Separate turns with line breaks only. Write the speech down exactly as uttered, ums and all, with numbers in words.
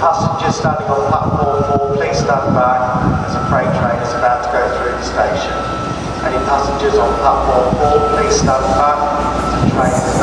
passengers standing on platform four, please stand back as a freight train is about to go through the station. Any passengers on platform four, please stand back as a train is